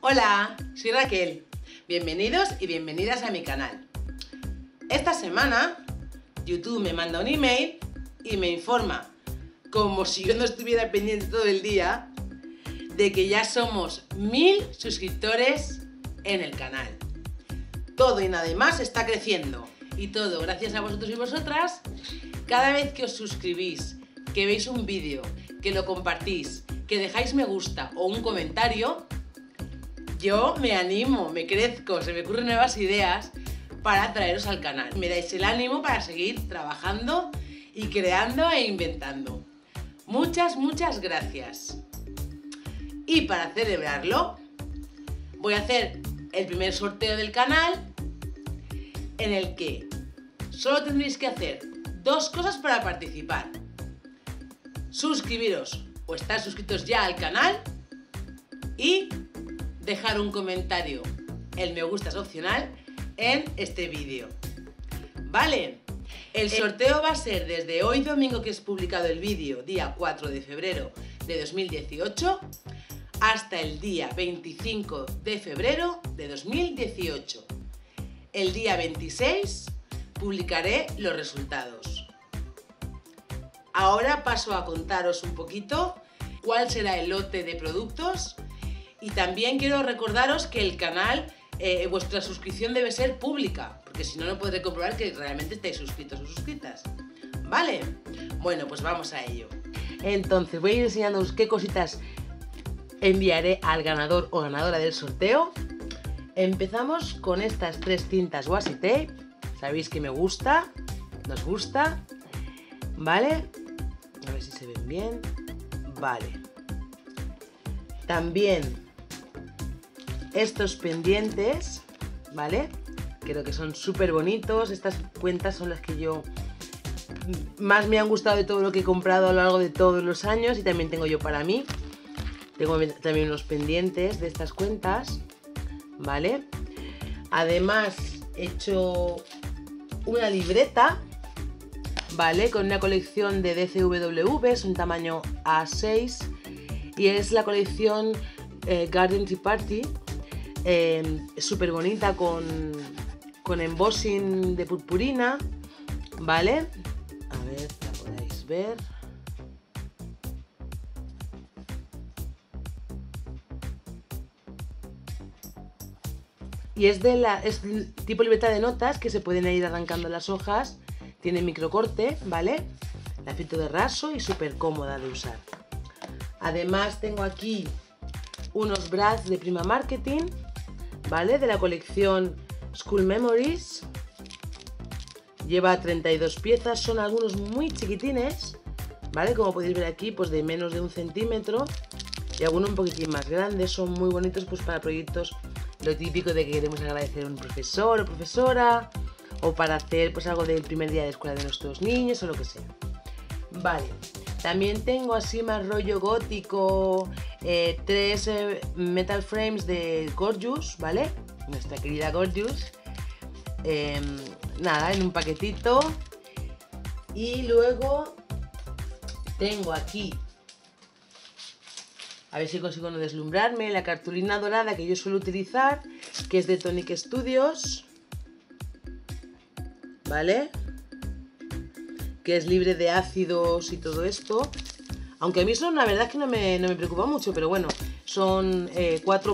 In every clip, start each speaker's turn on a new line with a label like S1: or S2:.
S1: Hola, soy Raquel. Bienvenidos y bienvenidas a mi canal. Esta semana YouTube me manda un email y me informa, como si yo no estuviera pendiente todo el día, de que ya somos 1000 suscriptores en el canal. Todo y nada más está creciendo. Y todo gracias a vosotros y vosotras. Cada vez que os suscribís, que veis un vídeo, que lo compartís, que dejáis me gusta o un comentario, yo me animo, me crezco, se me ocurren nuevas ideas para traeros al canal. Me dais el ánimo para seguir trabajando y creando e inventando. Muchas gracias. Y para celebrarlo, voy a hacer el primer sorteo del canal, en el que solo tendréis que hacer dos cosas para participar: suscribiros o estar suscritos ya al canal y dejar un comentario. El me gusta es opcional en este vídeo. ¿Vale? El sorteo va a ser desde hoy domingo, que es publicado el vídeo, día 4 de febrero de 2018, hasta el día 25 de febrero de 2018. El día 26 publicaré los resultados. Ahora paso a contaros un poquito cuál será el lote de productos, y también quiero recordaros que el canal, vuestra suscripción debe ser pública, porque si no, no podré comprobar que realmente estáis suscritos o suscritas. ¿Vale? Bueno, pues vamos a ello. Entonces voy a ir enseñándoos qué cositas enviaré al ganador o ganadora del sorteo. Empezamos con estas 3 cintas washi tape. Sabéis que me gusta, nos gusta. ¿Vale? A ver si se ven bien. Vale. También estos pendientes, ¿vale? Creo que son súper bonitos. Estas cuentas son las que yo más me han gustado de todo lo que he comprado a lo largo de todos los años, y también tengo yo para mí. Tengo también unos pendientes de estas cuentas, ¿vale? Además he hecho una libreta, ¿vale? Con una colección de DCWV, es un tamaño A6 y es la colección Garden Tea Party, súper bonita con embossing de purpurina, ¿vale? A ver, la podéis ver. Y es tipo libreta de notas que se pueden ir arrancando las hojas. Tiene microcorte, ¿vale? Lacito de raso y súper cómoda de usar. Además tengo aquí unos brads de Prima Marketing, ¿vale? De la colección School Memories. Lleva 32 piezas, son algunos muy chiquitines, ¿vale? Como podéis ver aquí, pues de menos de 1 centímetro, y algunos un poquitín más grandes. Son muy bonitos pues para proyectos, lo típico de que queremos agradecer a un profesor o profesora, o para hacer pues algo del primer día de escuela de nuestros niños o lo que sea. Vale, también tengo así más rollo gótico, 3 metal frames de Gorgeous, ¿vale? Nuestra querida Gorgeous. Nada, en un paquetito. Y luego tengo aquí, a ver si consigo no deslumbrarme, la cartulina dorada que yo suelo utilizar, que es de Tonic Studios, ¿vale? Que es libre de ácidos y todo esto. Aunque a mí eso la verdad es que no me preocupa mucho, pero bueno, son 4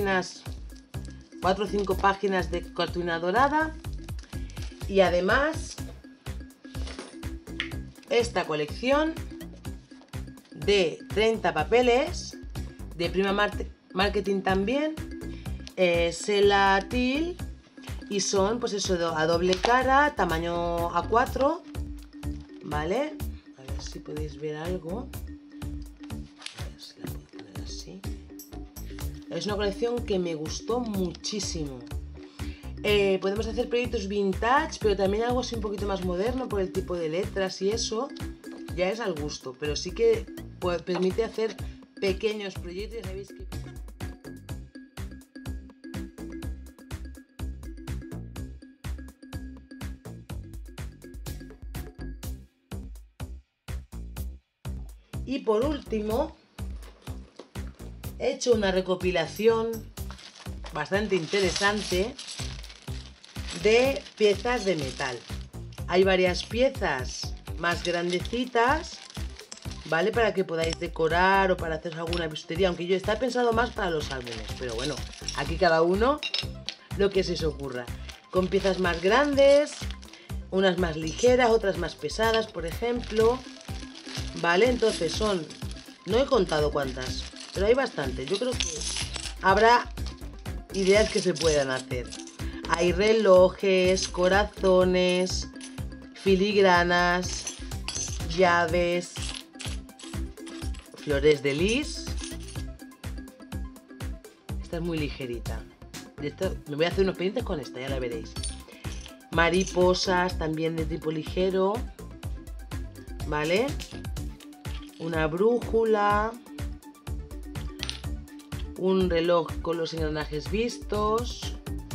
S1: o 5 páginas de cartulina dorada. Y además esta colección de 30 papeles de Prima Marketing también, Sela Teal, y son pues eso, a doble cara, tamaño A4, ¿vale? A ver si podéis ver algo. A ver si la puedo poner así. Es una colección que me gustó muchísimo. Podemos hacer proyectos vintage, pero también algo así un poquito más moderno por el tipo de letras y eso. Ya es al gusto, pero sí que permite hacer pequeños proyectos. Ya sabéis que... Y por último, he hecho una recopilación bastante interesante de piezas de metal. Hay varias piezas más grandecitas, ¿vale? Para que podáis decorar o para hacer alguna bisutería, aunque yo está pensado más para los álbumes, pero bueno, aquí cada uno lo que se os ocurra. Con piezas más grandes, unas más ligeras, otras más pesadas, por ejemplo, ¿vale? Entonces son, no he contado cuántas, pero hay bastantes. Yo creo que habrá ideas que se puedan hacer. Hay relojes, corazones, filigranas, llaves, flores de lis. Esta es muy ligerita. De esto, me voy a hacer unos pendientes con esta, ya la veréis. Mariposas también de tipo ligero, ¿vale? Una brújula, un reloj con los engranajes vistos,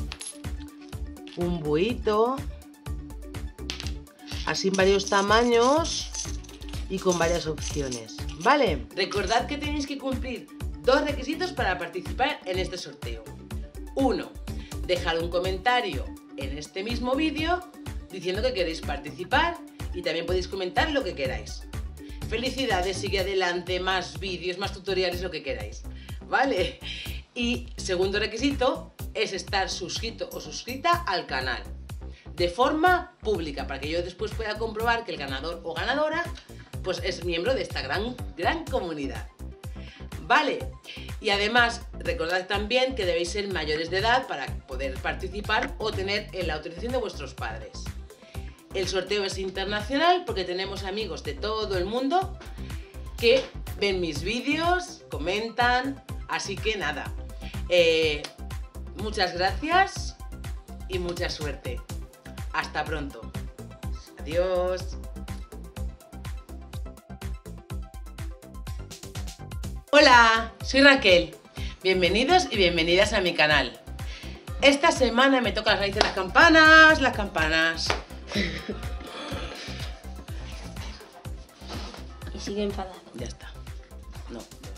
S1: un buito, así en varios tamaños y con varias opciones, ¿vale? Recordad que tenéis que cumplir 2 requisitos para participar en este sorteo. 1. Dejar un comentario en este mismo vídeo diciendo que queréis participar y también podéis comentar lo que queráis. Felicidades, sigue adelante, más vídeos, más tutoriales, lo que queráis, ¿vale? Y segundo requisito es estar suscrito o suscrita al canal de forma pública para que yo después pueda comprobar que el ganador o ganadora pues es miembro de esta gran comunidad. Vale, y además recordad también que debéis ser mayores de edad para poder participar o tener la autorización de vuestros padres. El sorteo es internacional porque tenemos amigos de todo el mundo que ven mis vídeos, comentan, así que nada, muchas gracias y mucha suerte. Hasta pronto. Adiós. Hola, soy Raquel. Bienvenidos y bienvenidas a mi canal. Esta semana me toca las narices las campanas, las campanas.
S2: Y sigue enfadado.
S1: Ya está. No.